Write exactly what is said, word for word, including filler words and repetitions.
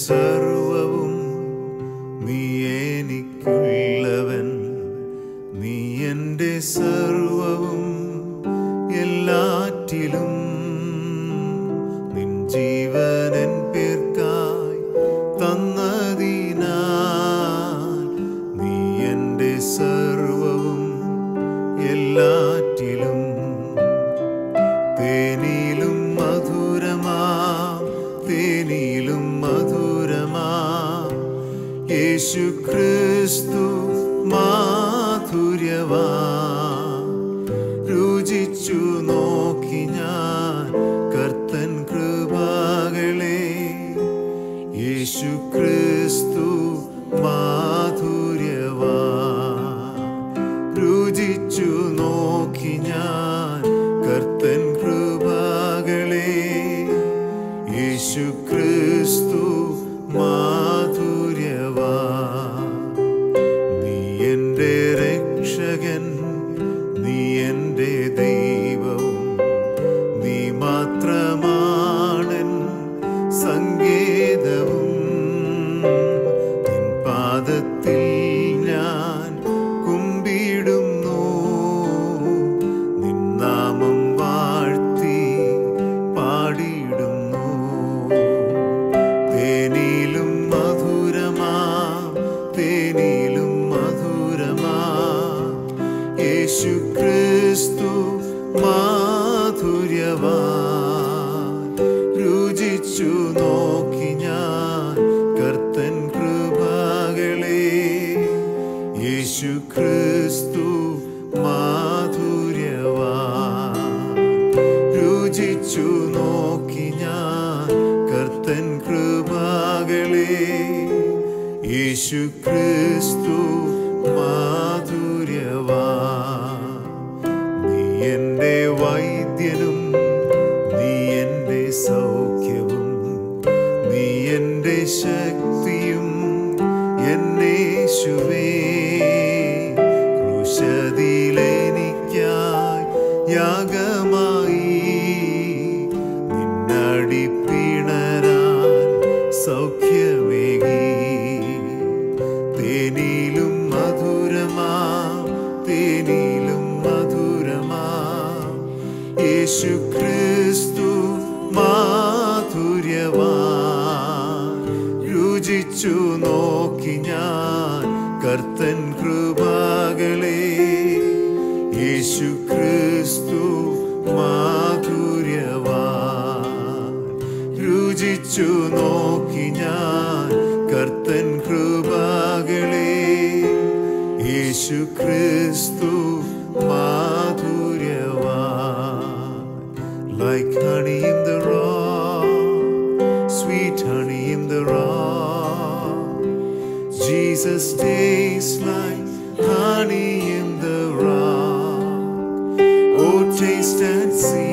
സർവവും നീ എനിക്കുള്ളവൻ, നീ എൻ്റെ സർവവും എല്ലാറ്റിലും. നിൻ ജീവനൻ പേർക്കായി തന്നതിനാൽ നീ എൻ്റെ സർവവും എല്ലാറ്റിലും. തേനിലും മധുരമാ തേനിലും മധുരമാ യേശു ക്രിസ്തു മാധുര്യവാ. രുചിച്ചു നോക്കി ഞാൻ കർത്തൻ കൃപകളെ, യേശു ക്രിസ്തു മാധുര്യവാ. രുചിച്ചു നോക്കി ഞാൻ കർത്തൻ കൃപകളെ, യേശു ക്രിസ്തു മാധുര്യവാ. നീ എൻ്റെ രക്ഷകൻ, നീ എൻ്റെ ദൈവവും, നീ മാത്രമാണൻ സങ്കേതവും. നിൻ പാദത്തിൽ ഞാൻ കുമ്പിടുന്നു, നിൻ നാമം വാഴ്ത്തി പാടിയിടുന്നു. തേനിലും മധുരമാ തേനിലും മധുരമാ യേശു ക്രിസ്തു മാധുര്യവാ. രുചിച്ചു നോക്കി ഞാൻ കർത്തൻ കൃപകളെ, യേശു ക്രിസ്തു മാധുര്യവാ. രുചിച്ചു നോക്കി ഞാൻ കർത്തൻ കൃപകളെ, യേശു ക്രിസ്തു മാധുര്യവാ. നീ എൻ്റെ വൈദ്യനും, നീ എൻ്റെ സൗഖ്യവും, നീ എൻ്റെ ശക്തിയും എന്നേശുവേ. ക്രൂശിലെനിക്കായി യാഗമായി നിന്നടിപ്പിണരാൻ സൗഖ്യമേകി. തേനിലും മധുരമാ തേനിലും മധുരമാ യേശു ക്രിസ്തു മാധുര്യവാ. രുചിച്ചു നോക്കി ഞാൻ കർത്തൻ കൃപകളെ, യേശു ക്രിസ്തു മാധുര്യവാ. രുചിച്ചു നോക്കി ഞാൻ കർത്തൻ കൃപകളെ, യേശു ക്രിസ്തു മാധുര്യവാ. Like honey in the rock, sweet honey in the rock, Jesus tastes like honey in the rock. Oh, taste and see